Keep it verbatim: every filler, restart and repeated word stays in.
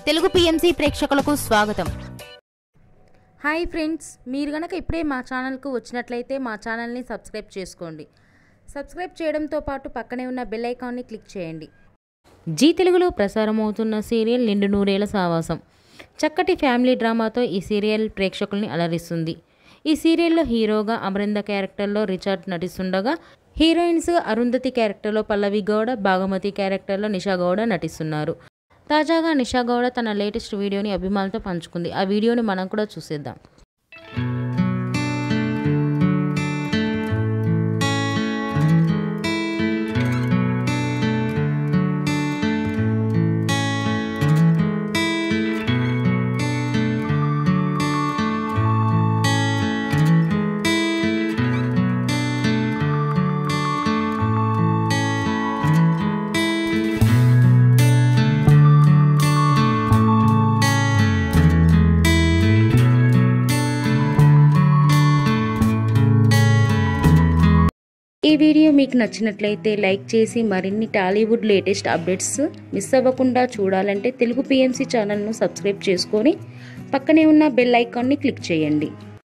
Telugu PMC ప్రేక్షకులకు స్వాగతం. Hi friends, మీరు గనక ఇప్పుడే మా ఛానల్కు వచ్చినట్లయితే మా ఛానల్ని సబ్స్క్రైబ్ చేసుకోండి. సబ్స్క్రైబ్ చేయడంతో పాటు పక్కనే ఉన్న బెల్ ఐకాన్ని క్లిక్ చేయండి. జీ తెలుగులో ప్రసారమవుతున్న సీరియల్ నిండు నూరేళ్ల సావాసం చక్కటి ఫ్యామిలీ డ్రామాతో ఈ సీరియల్ ప్రేక్షకుల్ని అలరిస్తుంది. ఈ సీరియల్లో హీరోగా అమరింద క్యారెక్టర్లో రిచర్డ్ నటిస్తుండగా, హీరోయిన్స్ అరుంధతి క్యారెక్టర్లో పల్లవి గౌడ, భాగమతి క్యారెక్టర్లో నిషా గౌడ నటిస్తున్నారు. తాజాగా నిషా గౌడ తన లేటెస్ట్ వీడియోని అభిమానులతో పంచుకుంది. ఆ వీడియోని మనం కూడా చూసేద్దాం. ఈ వీడియో మీకు నచ్చినట్లయితే లైక్ చేసి మరిన్ని టాలీవుడ్ లేటెస్ట్ అప్డేట్స్ మిస్ అవ్వకుండా చూడాలంటే తెలుగు పిఎంసి ఛానల్ను సబ్స్క్రైబ్ చేసుకొని పక్కనే ఉన్న బెల్ ఐకాన్ని క్లిక్ చేయండి.